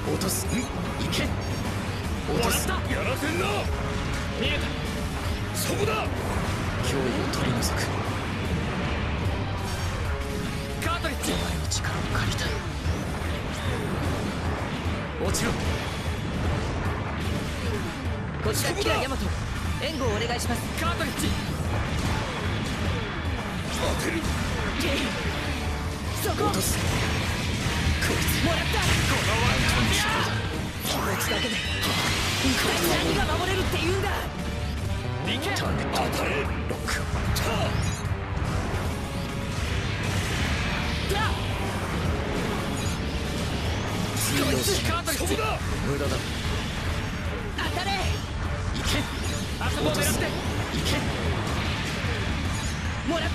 落とす。いけ。落とす。 やらせんな。 見えた。 そこだ。 脅威を取り除く。 カートリッジ。 お前の力を借りたい。落ちろ。 こちらキラヤマト、援護をお願いします。 カートリッジ。 当てる。 そこ。 落とす。こいつもらった。 このワン気持ちだけで一体何が守れるって言うんだ。 いけ。 ターゲット当たれ。 ロック。水道式。 カートリッジ。 そこだ。 無駄だ。 当たれ。 いけ。 あそこを狙って。 いけ。 もらった。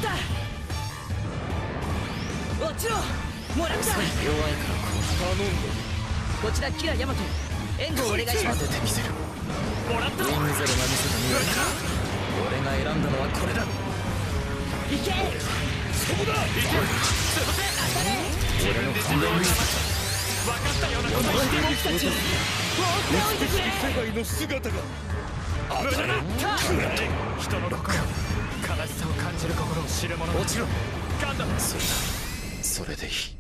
落ちろ。もらった。 弱いからこ頼んだ。 こちらキラヤマト、援護をお願いしうます。 当ててみせる。 もらった。 ウィングゼロが見せた未来。俺が選んだのはこれだ。 いけ。 そこだ。 いけ。潰せ。自分で自分を騙した。分かったようなことをして。 僕たちを放っておいてくれ。 世界の姿が。当無駄だ。 たれ。 人の心、悲しさを感じる心を知る者。 落ちろ。 ガンダム。 それだ。それでいい。